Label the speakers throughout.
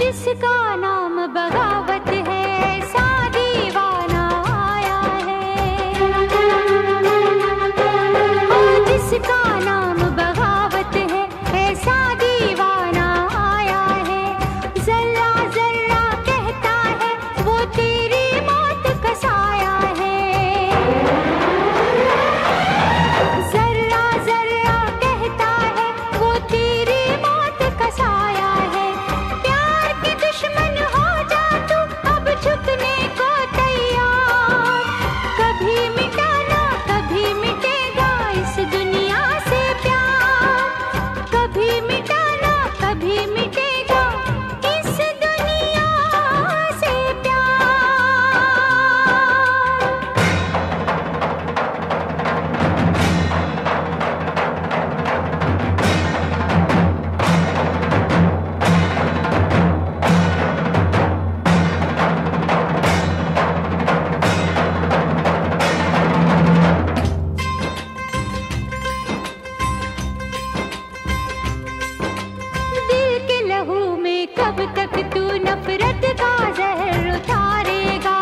Speaker 1: जिसका नाम बगावत है, ऐसा दीवाना आया है। हाँ, जिसका नाम बगावत है, ऐसा दीवाना आया है। जर्रा जर्रा कहता है वो तेरी मौत का साया है। जर्रा जर्रा कहता है वो तेरी मौत का साया है। प्यार के दुश्मन हो जा तू अब झुकने को तैयार। कभी मिटाना कभी मिटेगा इस दुनिया से प्यार। कभी मिटाना कभी मिटेगा इस दुनिया से प्यार। दिल के लहू में कब तक तू नफरत का जहर उतारेगा।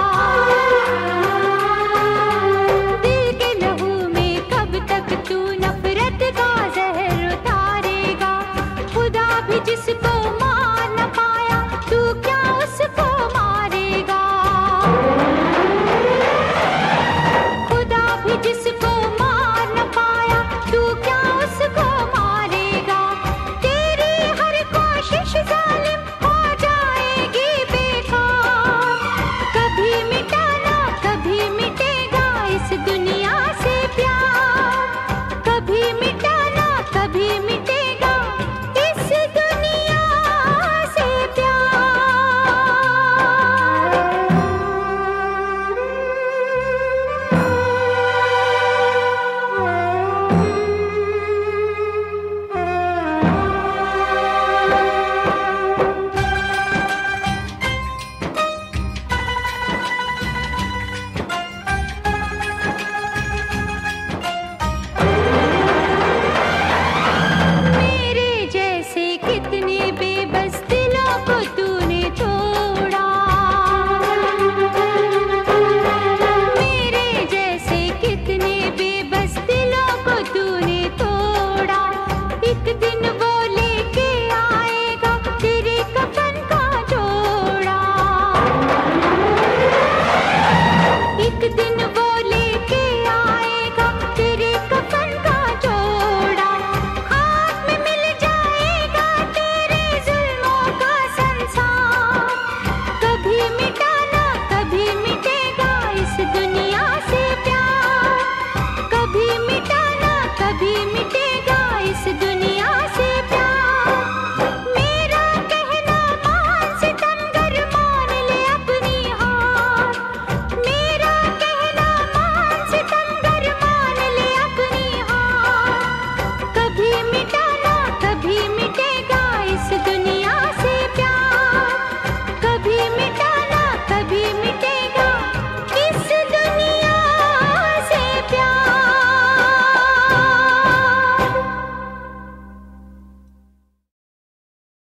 Speaker 1: दिल के लहू में कब तक तू नफरत का जहर उतारेगा। खुदा भी जिसको